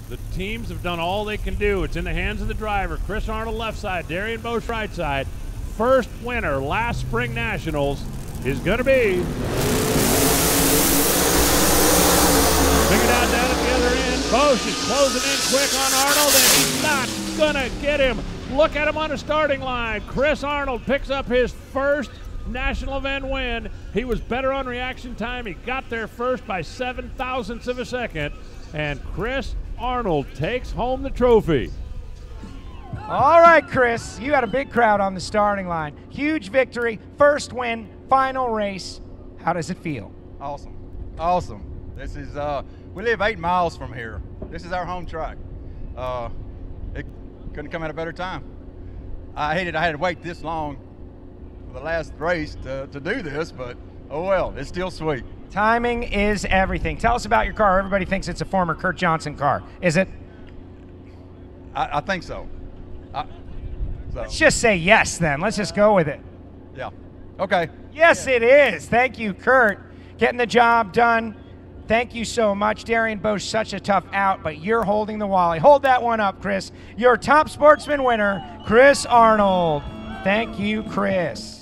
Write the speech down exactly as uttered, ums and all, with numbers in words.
The teams have done all they can do. It's in the hands of the driver. Chris Arnold left side, Darian Boesch right side. First winner, last Spring Nationals, is going to be figured out down at the other end. Boesch is closing in quick on Arnold, and he's not going to get him. Look at him on the starting line. Chris Arnold picks up his first national event win. He was better on reaction time. He got there first by seven thousandths of a second, and Chris Arnold takes home the trophy. All right, Chris, you had a big crowd on the starting line. Huge victory, first win, final race. How does it feel? Awesome, awesome. This is, uh, we live eight miles from here. This is our home track. Uh, it couldn't come at a better time. I hated I had to wait this long for the last race to, to do this, but oh well, it's still sweet. Timing is everything. Tell us about your car. Everybody thinks it's a former Kurt Johnson car. Is it? I, I think so. I, so. Let's just say yes then. Let's just go with it. Yeah. Okay. Yes, it is. Thank you, Kurt. Getting the job done. Thank you so much. Darian Boesch, such a tough out, but you're holding the Wally. Hold that one up, Chris. Your top sportsman winner, Chris Arnold. Thank you, Chris.